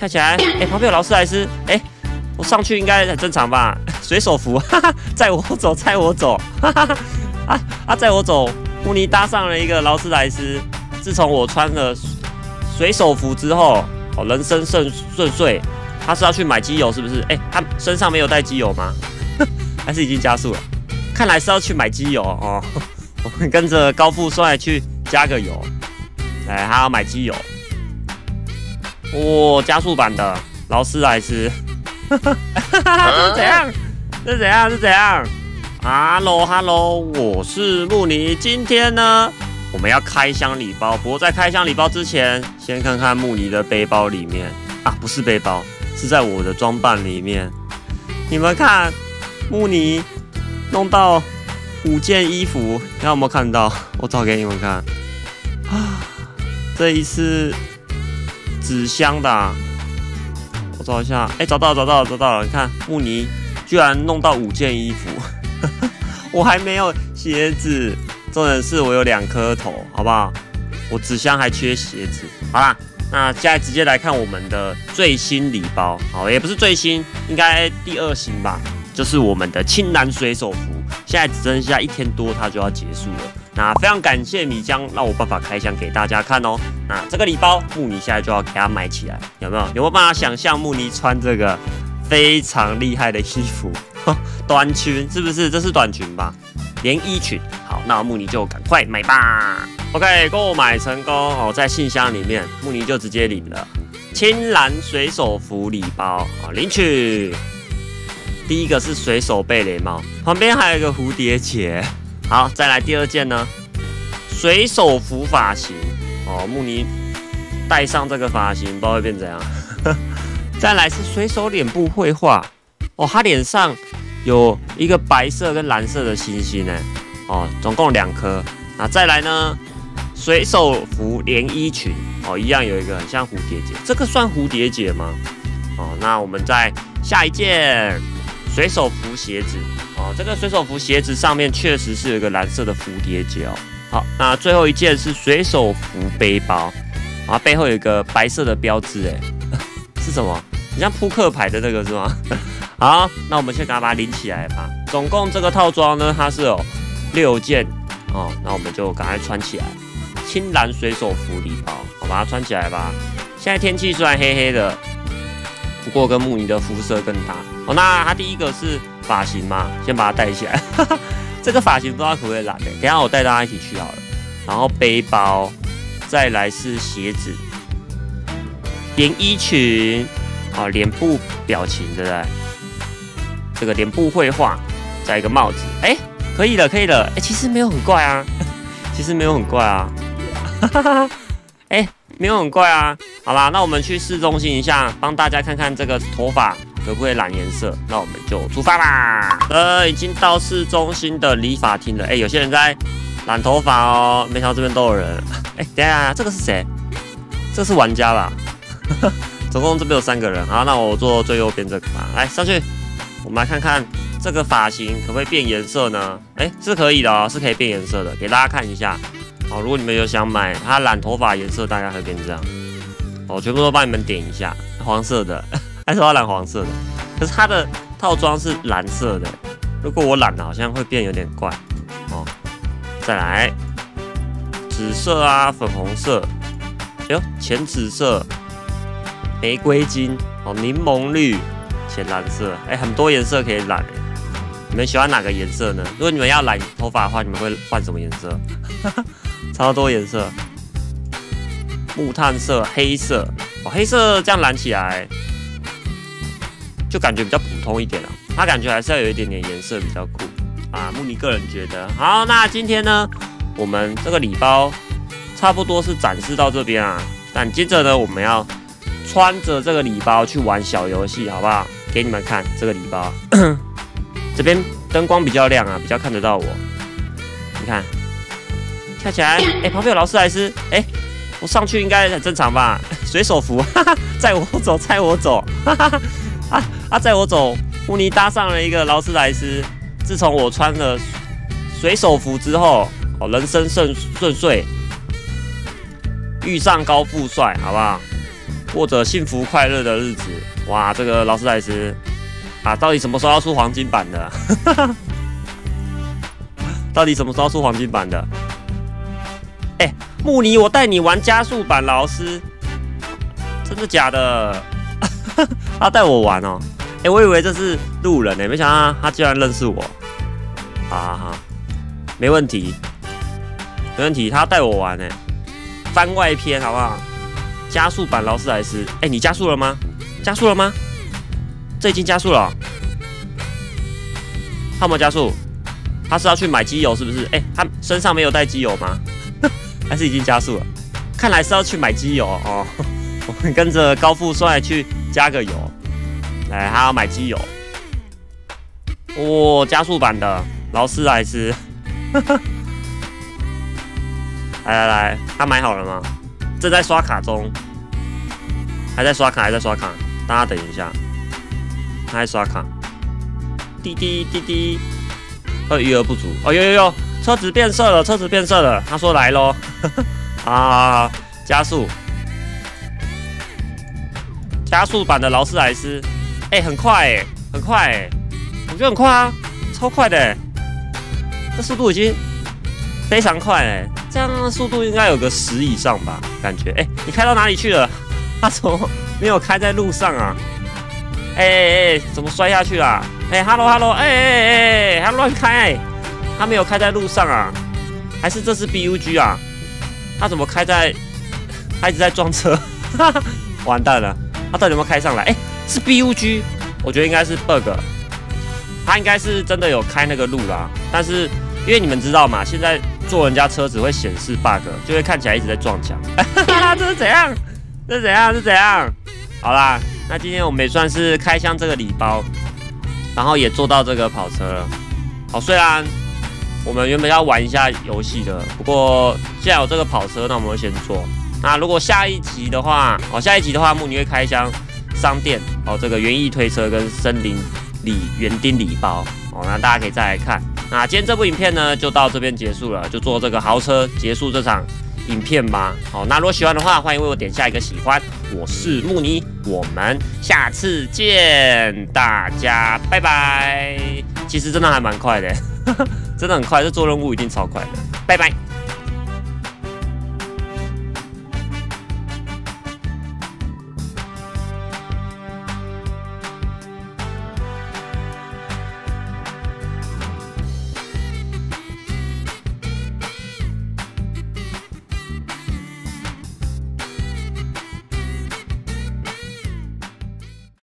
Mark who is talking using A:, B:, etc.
A: 跳起来！哎，旁边有劳斯莱斯，哎，我上去应该很正常吧？水手服，哈哈，载我走，载我走，哈哈，载我走。穆尼搭上了一个劳斯莱斯。自从我穿了水手服之后，哦，人生顺遂。他是要去买机油是不是？哎，他身上没有带机油吗？还是已经加速了？看来是要去买机油哦。我们跟着高富帅去加个油。来，他要买机油。哦，加速版的劳斯莱斯。这是怎样？这是怎样？是怎样 ？Hello， 我是穆尼。今天呢，我们要开箱礼包。不过在开箱礼包之前，先看看穆尼的背包里面啊，不是背包，是在我的装扮里面。你们看，穆尼弄到5件衣服，你看有没有看到？我找给你们看啊，这一次纸箱的、啊。我找一下，哎，找到了！你看，穆尼居然弄到5件衣服，我还没有鞋子，重点是我有2颗头，好不好？我纸箱还缺鞋子。好啦，那现在直接来看我们的最新礼包，好，也不是最新，应该第2型吧，就是我们的青蓝水手服，现在只剩下1天多，它就要结束了。那非常感谢米江让我办法开箱给大家看哦。那这个礼包穆尼现在就要给它买起来，有没有办法想象穆尼穿这个非常厉害的衣服？短裙是不是？这是短裙吧？连衣裙。好，那穆尼就赶快买吧。OK， 购买成功哦，在信箱里面，穆尼就直接领了青蓝水手服礼包啊，领取。第一个是水手贝雷帽，旁边还有一个蝴蝶结。好，再来第2件呢，水手服发型哦，穆尼戴上这个发型，不知道会变怎样。再来是水手脸部绘画哦，他脸上有一个白色跟蓝色的星星哎，哦，总共2颗。那再来呢，水手服连衣裙哦，一样有一个很像蝴蝶结，这个算蝴蝶结吗？哦，那我们再下一件水手服鞋子。哦，这个水手服鞋子上面确实是有一个蓝色的蝴蝶结哦。好，那最后一件是水手服背包，啊，背后有一个白色的标志，哎，是什么？你像扑克牌的那个是吗？好，那我们先赶快把它拎起来吧。总共这个套装呢，它是有6件哦，那我们就赶快穿起来。青蓝水手服礼包，我把它穿起来吧。现在天气虽然黑黑的，不过跟穆尼的肤色更搭哦。那它第一个是发型嘛，先把它戴起来。这个发型不知道可不可以染的，等一下我带大家一起去好了。然后背包，再来是鞋子，连衣裙，啊，脸部表情，对不对？这个脸部绘画，再一个帽子，哎，可以了，哎，其实没有很怪啊，哎，没有很怪啊。好啦，那我们去市中心一下，帮大家看看这个头发可不可以染颜色。那我们就出发吧。已经到市中心的理发厅了。哎，有些人在染头发哦，没想到这边都有人。哎，等一下，这个是谁？这是玩家吧？总共这边有3个人。好，那我坐最右边这个吧。来，上去，我们来看看这个发型可不可以变颜色呢？哎，是可以的哦，是可以变颜色的，给大家看一下。好，如果你们有想买它染头发颜色，大概会变这样。我全部都帮你们点一下，黄色的，还是要染黄色的。可是它的套装是蓝色的，如果我染了，好像会变有点怪。哦，再来，紫色啊，粉红色，哎呦，浅紫色，玫瑰金，哦，柠檬绿，浅蓝色，哎，很多颜色可以染哎。你们喜欢哪个颜色呢？如果你们要染头发的话，你们会换什么颜色？超多颜色，木炭色、黑色，哦，黑色这样染起来就感觉比较普通一点了，它感觉还是要有一点点颜色比较酷啊。穆尼个人觉得，好，那今天呢，我们这个礼包差不多是展示到这边啊，但接着呢，我们要穿着这个礼包去玩小游戏，好不好？给你们看这个礼包，这边灯光比较亮啊，比较看得到我，你看。跳起来！哎，旁边有劳斯莱斯，哎，我上去应该很正常吧？水手服，哈哈，载我走，哈哈，载我走。穆尼搭上了一个劳斯莱斯。自从我穿了水手服之后，哦，人生顺遂，遇上高富帅，好不好？ 过着幸福快乐的日子。哇，这个劳斯莱斯啊，到底什么时候要出黄金版的？到底什么时候出黄金版的？哎，穆尼，我带你玩加速版劳斯，真的假的？他带我玩哦。哎，我以为这是路人呢，没想到他居然认识我。啊，没问题，没问题，他带我玩呢。番外篇好不好？加速版劳斯莱斯，哎，你加速了吗？加速了吗？这已经加速了、哦。他有没有加速？他是要去买机油是不是？哎，他身上没有带机油吗？还是已经加速了？看来是要去买机油哦。我们跟着高富帅去加个油。来，他要买机油。哦，加速版的劳斯莱斯。来，他买好了吗？正在刷卡中，还在刷卡，大家等一下，他在刷卡。滴滴滴滴，余额不足。哦，有，车子变色了，他说来咯。啊，加速版的劳斯莱斯，哎，很快哎，我觉得很快啊，超快的哎，这速度已经非常快哎。这样速度应该有个10以上吧，感觉。哎，你开到哪里去了？他怎么没有开在路上啊？怎么摔下去啦？hello， 他乱开，他没有开在路上啊？还是这是 BUG 啊？他怎么开在？他一直在撞车，完蛋了！他到底有没有开上来？是 BUG， 我觉得应该是 bug， 他应该是真的有开那个路啦，但是因为你们知道嘛，现在坐人家车子会显示 bug， 就会看起来一直在撞墙。这是怎样？好啦，那今天我们也算是开箱这个礼包，然后也做到这个跑车了。好，虽然我们原本要玩一下游戏的，不过既然有这个跑车，那我们会先做。那如果下一集的话，穆尼会开箱商店这个园艺推车跟森林里园丁礼包那大家可以再来看。那今天这部影片呢，就到这边结束了，就做这个豪车结束这场影片吧。好，那如果喜欢的话，欢迎为我点下一个喜欢。我是穆尼，我们下次见，大家拜拜。其实真的还蛮快的，真的很快，这做任务一定超快的，拜拜。